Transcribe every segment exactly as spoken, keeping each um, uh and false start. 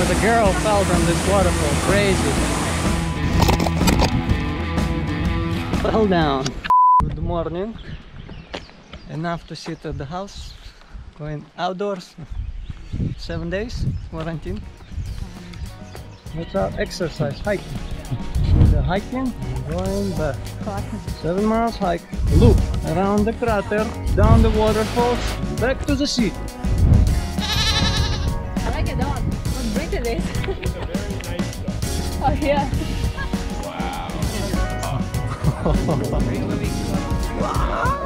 There's a girl fell from this waterfall. Crazy. Fell down. Good morning. Enough to sit at the house. Going outdoors. Seven days quarantine. That's our exercise, hiking. The hiking, going back. Seven miles hike, loop around the crater, down the waterfalls, back to the sea. I like a dog. What breed it is? It's a very nice dog. Oh yeah. Wow.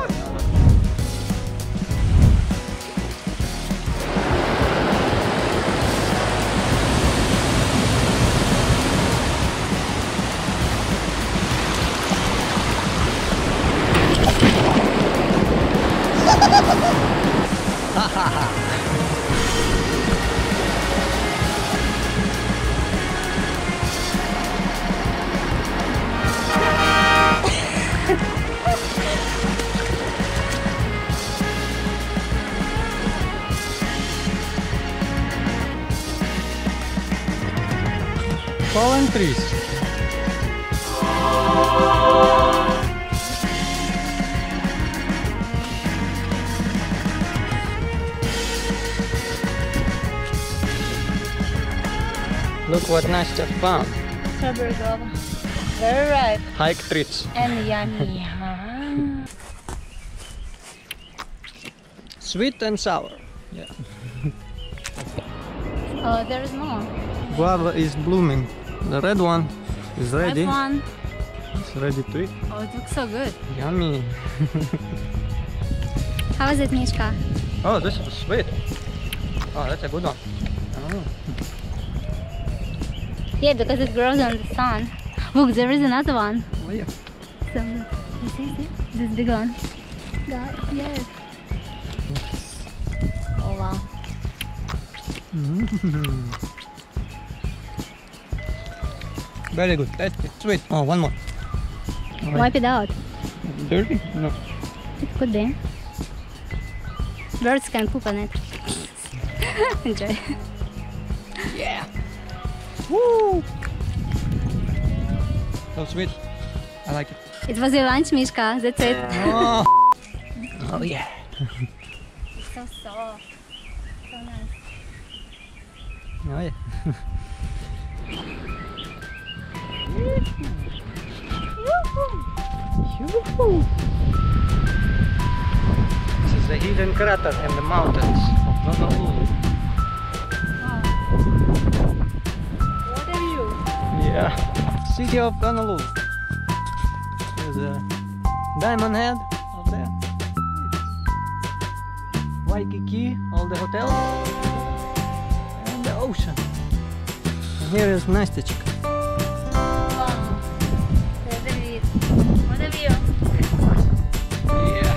Fallen trees. Look what Nastya found. Strawberry guava. Very ripe. Hike treats. And yummy. Huh? Sweet and sour. Yeah. Oh, there is more. Guava is blooming. The red one is ready. Red one. It's ready to eat. Oh, it looks so good. Yummy. How is it, Mishka? Oh, this is sweet. Oh, that's a good one. Oh. Yeah, because it grows on the sun. Look, there is another one. Oh, yeah. So, you see, see? This big one. God, yes. Oh, wow. Mm. Very good, tasty, sweet. Oh, one more. All right. Wipe it out. Dirty? No. It could be. Birds can poop on it. Enjoy. Yeah. Woo! So sweet. I like it. It was your lunch, Mishka. That's it. Oh, oh yeah. It's so soft. So nice. Oh yeah. This is the hidden crater in the mountains of Honolulu. Wow. What are you? Yeah. City of Honolulu. There's a diamond head up there. Waikiki, all the hotels, and the ocean. And here is Anastasia. Wow. There's a view. What a view. Yeah.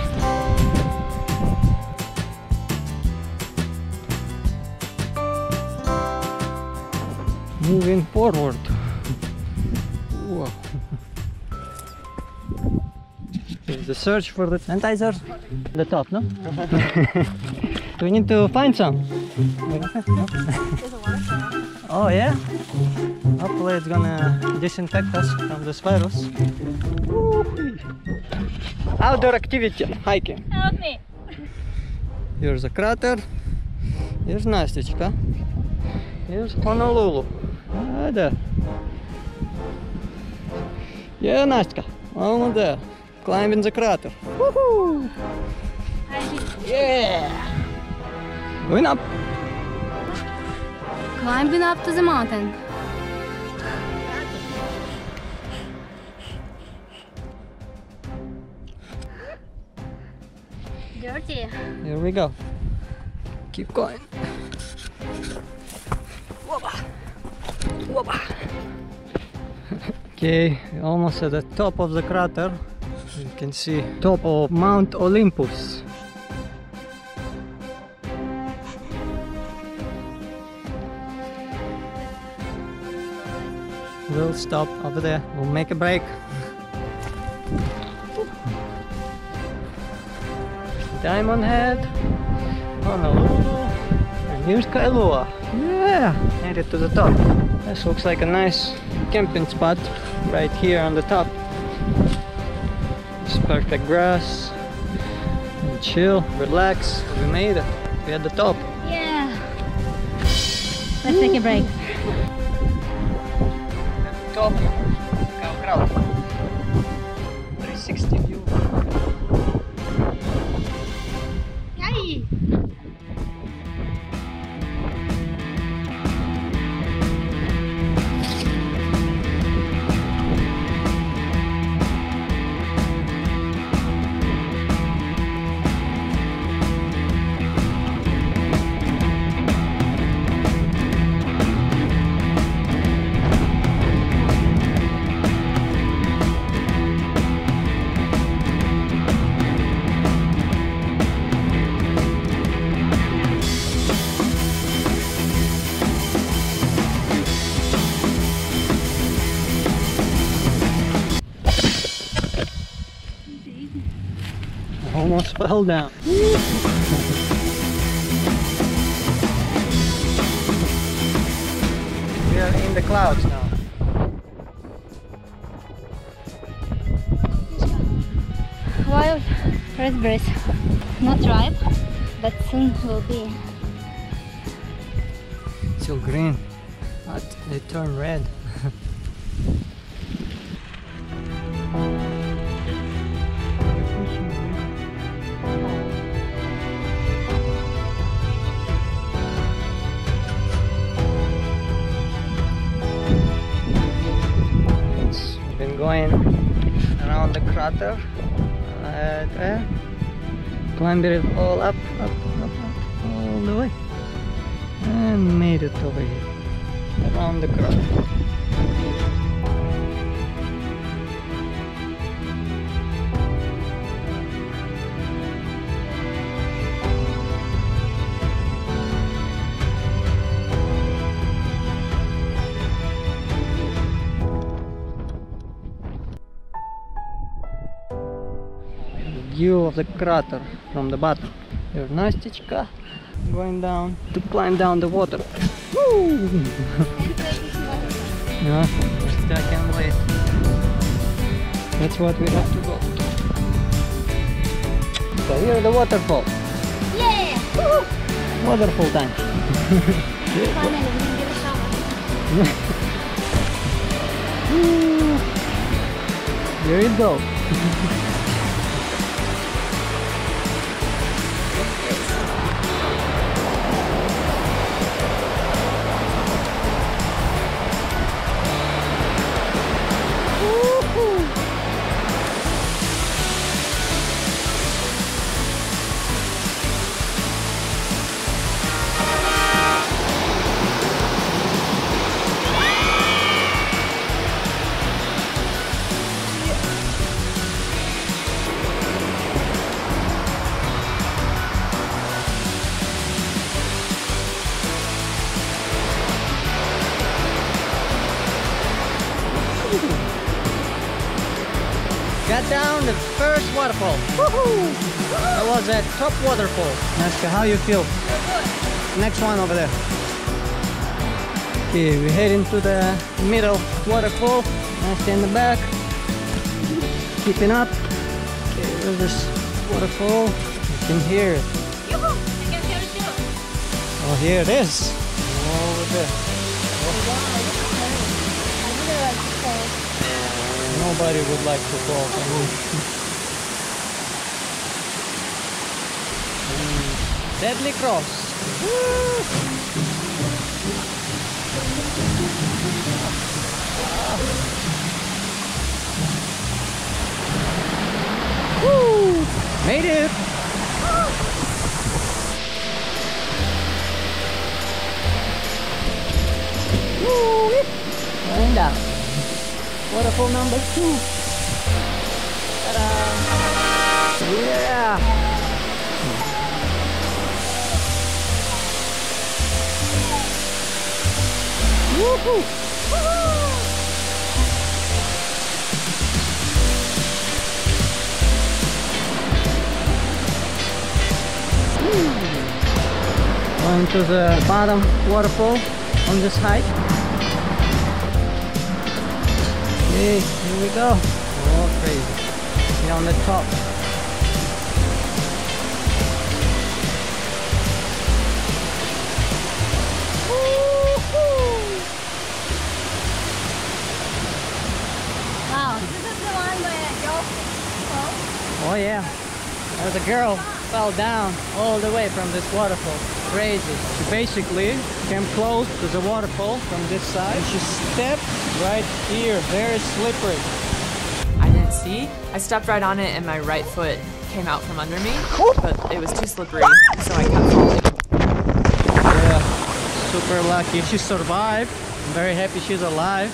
Moving forward. Whoa. Here's the search for the sanitizer. The top, no? Do we need to find some? There's a waterfall. Oh yeah? Hopefully it's gonna disinfect us from this virus. Woo-hoo. Outdoor activity, hiking. Help me. Here's a crater. Here's Nastya. Here's Honolulu. Ah, there. Yeah, Nastya. Almost there. Climbing the crater. Woohoo! Yeah! Going up. Climbing up to the mountain. Dirty. Here we go. Keep going. Whoa-ba. Whoa-ba. Okay, almost at the top of the crater. You can see top of Mount Olympus. We'll stop over there. We'll make a break. Diamond Head, Honolulu, and Here's Kailua. Yeah, made it to the top. This looks like a nice camping spot right here on the top. It's perfect grass. And chill, relax. We made it. We're at the top. Yeah. Let's take a break. At the top, Kaau Crater. three sixty view. Yay! Almost fell down. We are in the clouds now. Wild raspberries. Not ripe, but soon will be. Still green, but they turn red. Going around the crater right there, climbed it all up, up, up, up, all the way, and made it over here, around the crater. View of the crater from the bottom. There's Anastasia going down to climb down the water. Woo! Yeah, I can't wait. That's what we have to go. So here the waterfall. Yeah! Woohoo! Waterfall time. Finally, we can get a shower. Here you go. Got down the first waterfall. Woohoo! That was a top waterfall. Anastasia, how you feel? Next one over there. Okay, we head into the middle waterfall. Anastasia in the back. Keeping up. Okay, there's this waterfall. You can hear it. Yoo-hoo! I can hear it too. Oh, here it is. Over there. Nobody would like to fall. I mean. Mm, Deadly Cross. Woo! Woo! Made it! Woo! And down. Waterfall number two. Ta-da! Yeah! Woohoo! Going to the bottom waterfall on this hike. Okay, here we go. Oh, crazy. Here on the top. Wow, this is the one where girls fall. Oh yeah, there's a girl fell down all the way from this waterfall. Crazy. She basically came close to the waterfall from this side. She stepped right here, very slippery. I didn't see. I stepped right on it and my right foot came out from under me, but it was too slippery, so I kept falling. Yeah, super lucky. She survived. I'm very happy she's alive.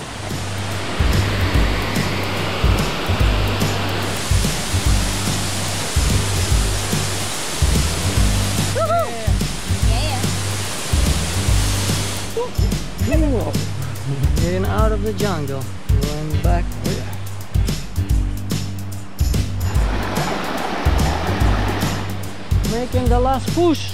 Cool. Getting out of the jungle, going back. Making the last push.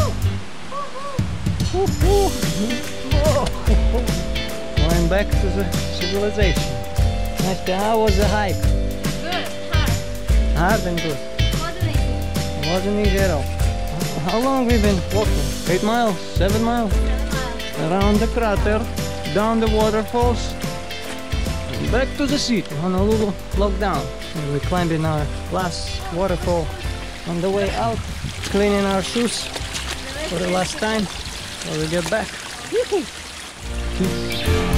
Going back to the civilization. Anastasia, how was the hike? Good, hard. Hard and good. Wasn't easy. Wasn't easy at all. How long have we been walking? Eight miles? Seven miles? Seven miles. Around the crater, down the waterfalls, back to the city. Honolulu lockdown. And we're climbing our last waterfall on the way out, cleaning our shoes for the last time before we get back. Peace.